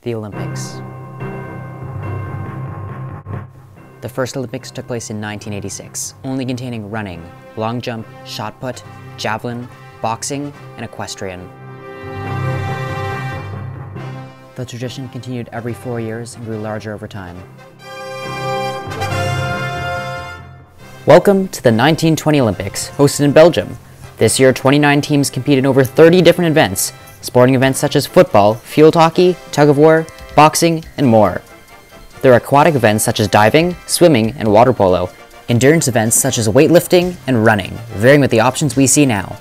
The Olympics. The first Olympics took place in 1986, only containing running, long jump, shot put, javelin, boxing, and equestrian. The tradition continued every 4 years and grew larger over time. Welcome to the 1920 Olympics, hosted in Belgium. This year, 29 teams competed in over 30 different events, sporting events such as football, field hockey, tug-of-war, boxing, and more. There are aquatic events such as diving, swimming, and water polo, endurance events such as weightlifting and running, varying with the options we see now.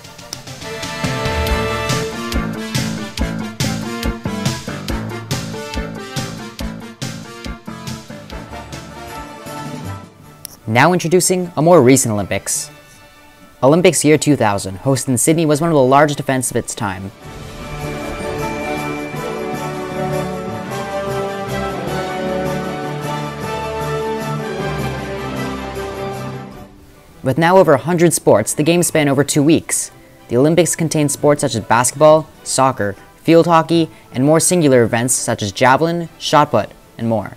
Now introducing a more recent Olympics. Olympics year 2000, hosted in Sydney, was one of the largest events of its time. With now over 100 sports, the games span over 2 weeks. The Olympics contain sports such as basketball, soccer, field hockey, and more singular events such as javelin, shot put, and more.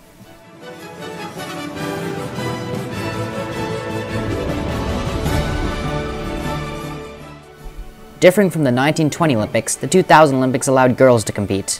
Differing from the 1920 Olympics, the 2000 Olympics allowed girls to compete.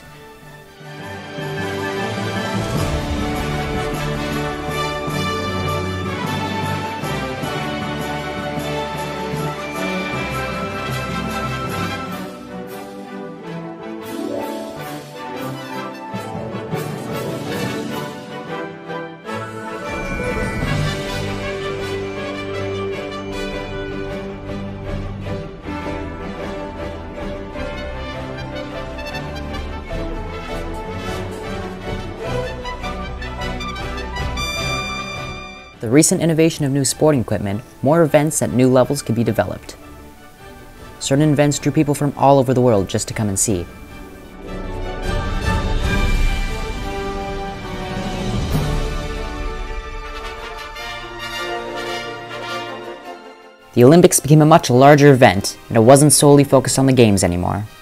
The recent innovation of new sporting equipment, more events at new levels could be developed. Certain events drew people from all over the world just to come and see. The Olympics became a much larger event, and it wasn't solely focused on the games anymore.